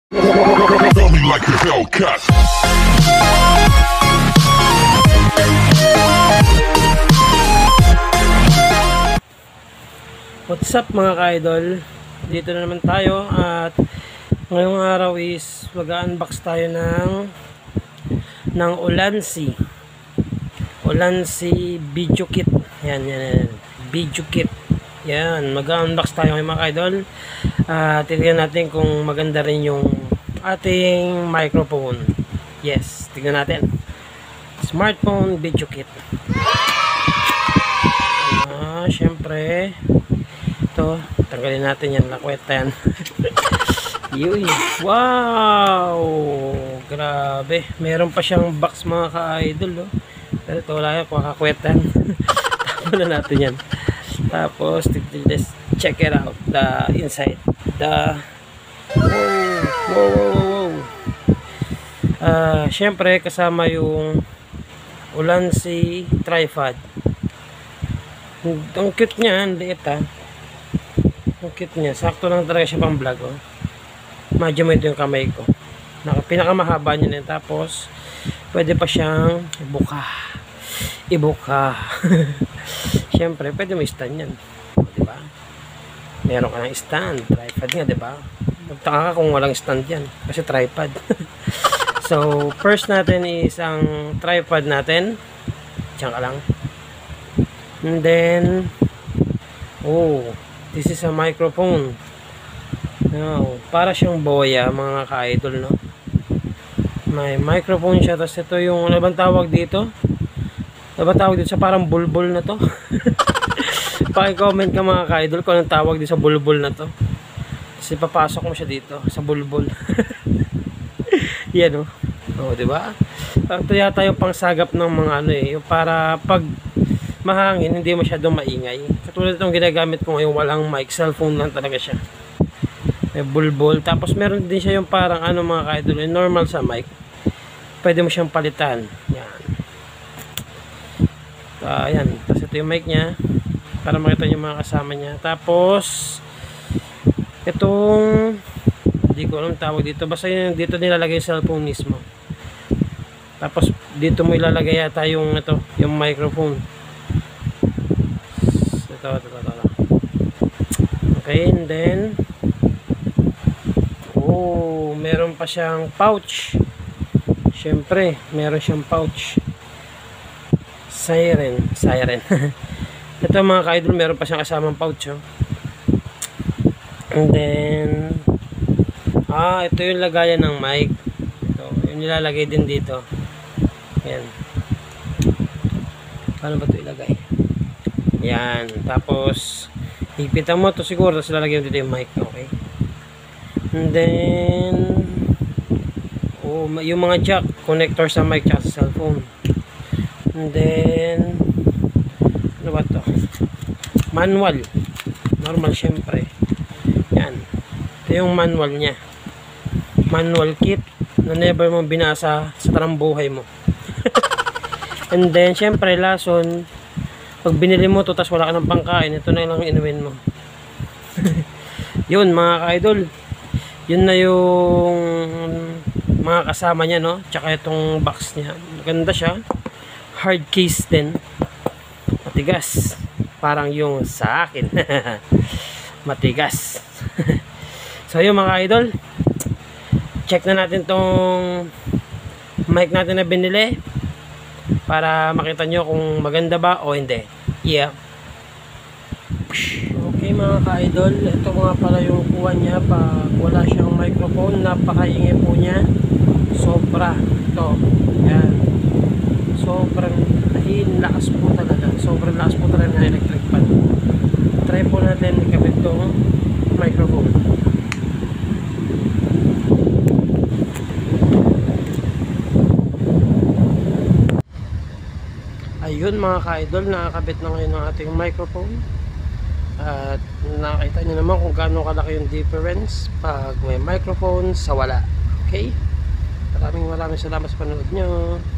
Tell me like a Hellcat. What's up mga ka-idol? Dito na naman tayo at ngayong araw is mag-unbox tayo ng Ulanzi video kit. Yan. Video kit. Yan, mag-unbox tayo ngayon mga ka-idol. Tignan natin kung maganda rin yung ating microphone. Yes, tignan natin. Smartphone video kit. Syempre ito, tanggalin natin yan, nakweta yan. Yun. Wow, grabe, meron pa siyang box mga ka-idol, oh. Pero ito wala yan, makakwetan. Tapos na natin yan. Tapos let's check it out, the inside, the wow. Syempre kasama yung Ulanzi tripod. Ang cute niya, ang liit ha. Ang cute niya, sakto lang talaga siya pang vlog, oh. Medyo mo ito yung kamay ko. Pinakamahaba niya na. Tapos pwede pa siyang ibuka. Siyempre pwede mo stand yan, diba? Meron ka ng stand, tripod nga, diba? Magtaka ka kung walang stand yan kasi tripod. So first natin is ang tripod natin. Diyan ka lang. And then this is a microphone. Now, para siyang boya mga ka-idol, no? May microphone siya. Tapos ito yung, ano bang tawag dito? Ano bang tawag dito sa parang bulbul na to? Paki-comment ka mga ka-idol kung anong tawag dito sa bulbul na to. Kasi papasok mo siya dito sa bulbul. Yan, no? Diba? Ito yata yung pangsagap ng mga ano yung para pag mahangin, hindi masyadong maingay. Katulad itong ginagamit ko ngayon, walang mic, cellphone lang talaga siya. May bulbul. Tapos meron din siya yung parang ano mga ka-idol, yung normal sa mic. Pwede mo siyang palitan. Yan. Ayan. Tapos ito yung mic niya para makita niyo mga kasama niya. Tapos itong hindi ko alam tawag dito. Basta yun, dito nilalagay yung cellphone mismo. Tapos dito mo ilalagay yata yung ito, yung microphone. Ito. Okay, and then meron pa siyang pouch. Syempre, meron siyang pouch. Siren. Ito mga ka-idol, meron pa siyang kasamang pouch, oh. And then ito yung lagayan ng mic. Ito, yung nilalagay din dito. Ayan. Paano ba ito ilagay? Yan. Tapos hipitan mo ito siguro, tapos lalagyan dito yung mic. Okay. And then yung mga jack connector sa mic at sa cellphone. And then ano ba ito? Manual. Normal syempre. Yan. Ito yung manual nya. Manual kit na never mo binasa sa tarang buhay mo. And then syempre lason, pag binili mo to tas wala ka ng pangkain, ito na lang inumin mo. Yun mga ka-idol, yun na yung mga kasama niya, no? Tsaka itong box niya, maganda siya, hard case din, matigas, parang yung sa akin. Matigas. So yun mga ka-idol, check na natin tong mic natin na binili para makita nyo kung maganda ba o hindi. Yeah. Okay mga ka-idol, ito nga pala yung kuha niya pag wala siyang microphone. Napakaingay po niya. Sobra. Ito. Yan. Sobrang lakas po talaga. Sobrang lakas po talaga ng electric fan. Try po natin ikabit itong microphone. Ayun mga ka-idol, nakakabit na ngayon ng ating microphone. At nakita nyo naman kung gaano kalaki yung difference pag may microphone sa wala. Okay? Maraming salamat sa panood nyo.